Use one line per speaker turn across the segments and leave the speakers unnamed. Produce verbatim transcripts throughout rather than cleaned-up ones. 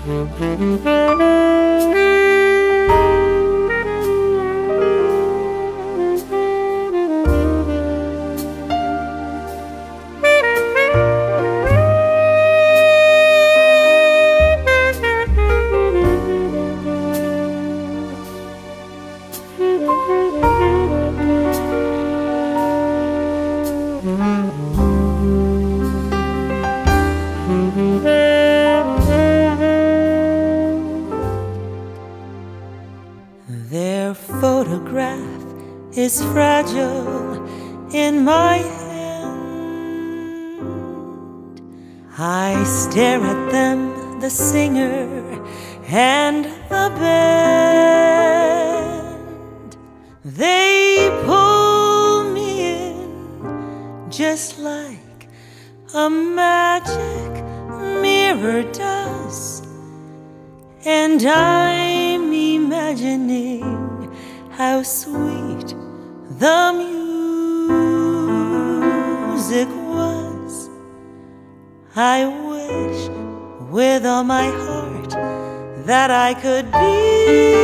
Their photograph is fragile in my hand. I stare at them, the singer and the band. They pull me in just like a magic mirror does, and I'm imagining how sweet the music was. I wish with all my heart that I could be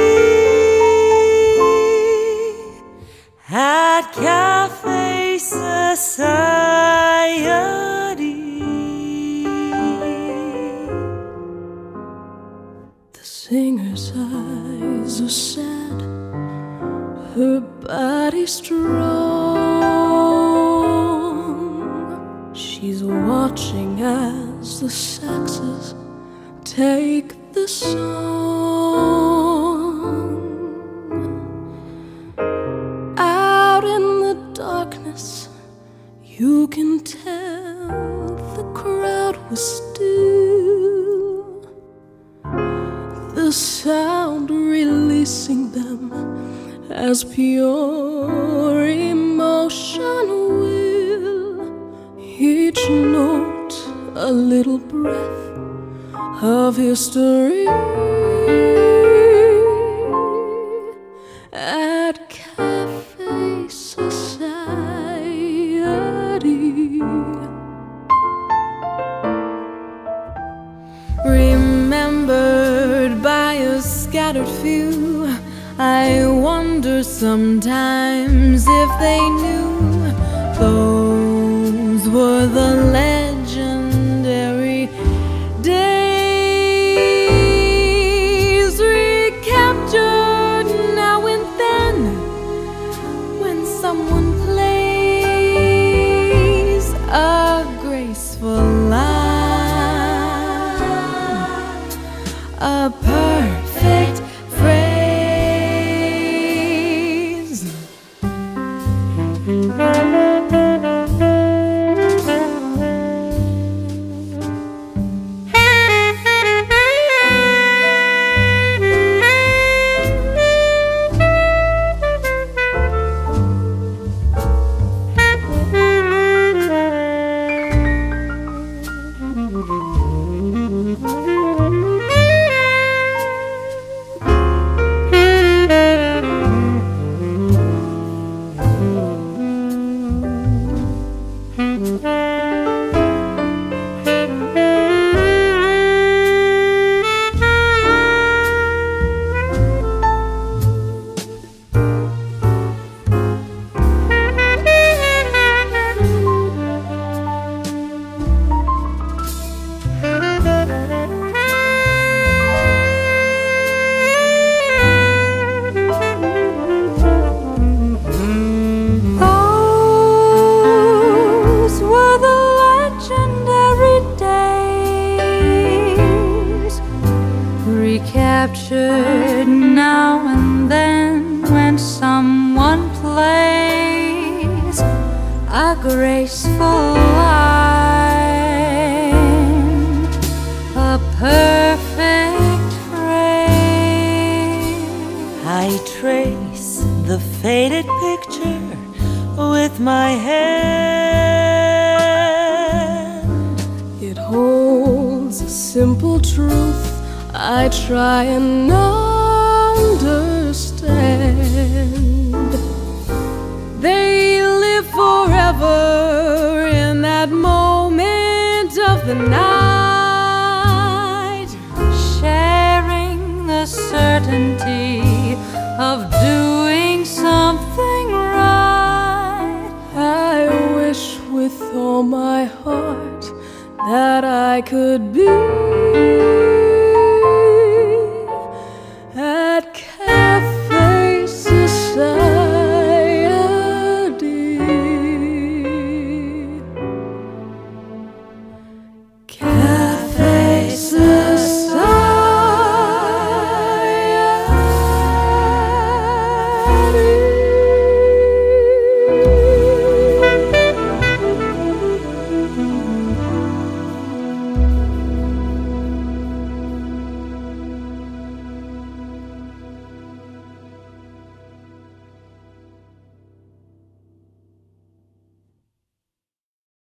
at Cafe Society.
The singer's eyes are sad, her body strong. She's watching as the saxes take the song. Out in the darkness, you can tell the crowd was still, the sound releasing them as pure emotion will. Each note a little breath of history. At Cafe Society, remembered by a scattered few, I wonder sometimes if they knew those were the legendary days, recaptured now and then when someone plays a graceful line, a perfect phrase. Captured now and then when someone plays a graceful line, a perfect phrase.
I trace the faded picture with my hand.
It holds a simple truth I try and understand. They live forever in that moment of the night, with all my heart that I could be